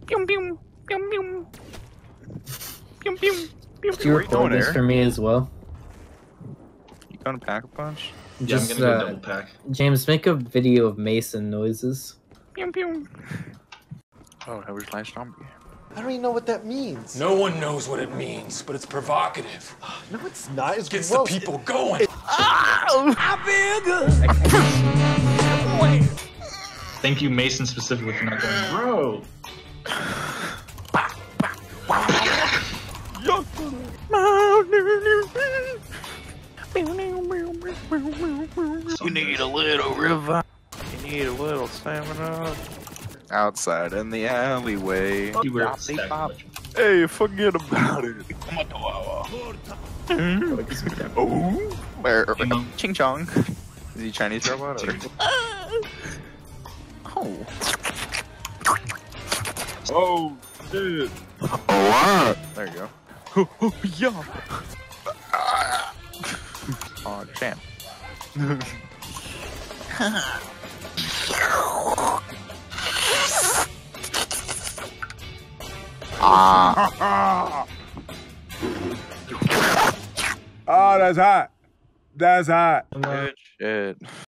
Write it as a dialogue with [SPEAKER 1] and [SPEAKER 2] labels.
[SPEAKER 1] Pew pew pew pew. Pew pew pew.
[SPEAKER 2] Do you record this for me as well?
[SPEAKER 1] You gonna pack a punch?
[SPEAKER 3] Yeah, I'm gonna go double pack.
[SPEAKER 2] James, make a video of Mason noises.
[SPEAKER 1] Pew pew. Oh, that was nice zombie.
[SPEAKER 4] I don't even know what that means.
[SPEAKER 5] No one knows what it means, but it's provocative.
[SPEAKER 4] No, it's not. It's
[SPEAKER 5] Gets
[SPEAKER 4] gross.
[SPEAKER 5] the people going.
[SPEAKER 1] I feel good.
[SPEAKER 3] Thank you, Mason, specifically for not going, bro.
[SPEAKER 1] You need a little revive. You need a little stamina. Outside in the alleyway.
[SPEAKER 3] You were
[SPEAKER 1] Hey, forget about it. Oh, where? Ching chong. Is he Chinese robot? Or? Oh. Oh, shit. Oh, there you go. Yeah. Oh, champ.
[SPEAKER 6] Oh, that's hot. That's hot.
[SPEAKER 1] Good shit.